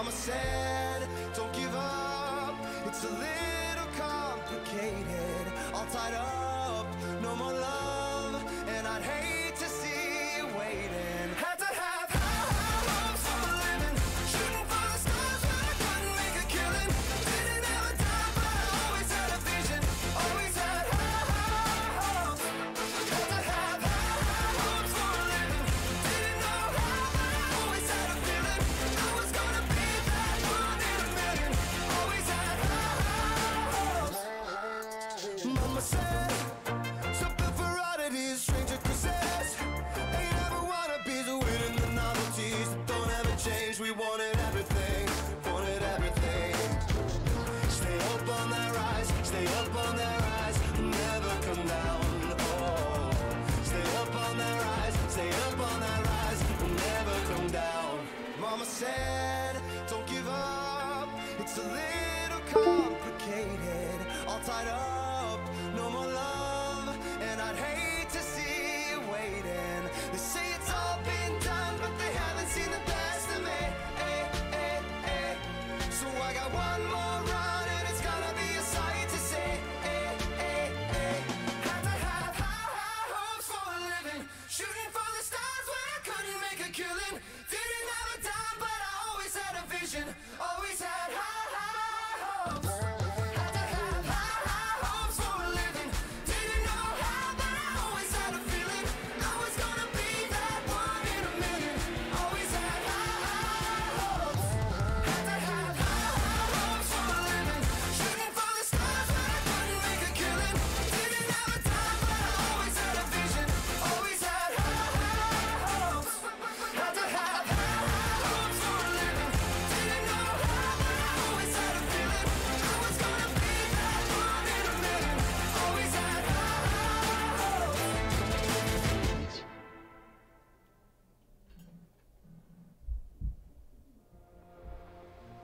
Mama said, don't give up, it's a little complicated. All tied up, no more love, and I'd hate to see you waiting. Had to have high hopes for a living, shooting for the stars when I couldn't make a killing. Didn't ever die, but I always had a vision, always had high hopes. Had to have high hopes for a living, didn't know how, but I always had a feeling I was gonna be that one in a million. Always had high hopes. Mama said, something for oddities, stranger kisses. Ain't ever wannabes, winning the novelties that don't ever change. We wanted everything, wanted everything. Stay up on that rise, stay up on that rise, never come down. Oh, stay up on that rise, stay up on that rise, never come down. Mama said, don't give up, it's a little complicated. All tied up, no more love, and I'd hate to see you waiting. They say it's all been done, but they haven't seen the best of me. So I got one more run, and it's gonna be a sight to see. Had to have high hopes for a living, shooting for the stars when I couldn't make a killing. Didn't have a dime, but I always had a vision, always had high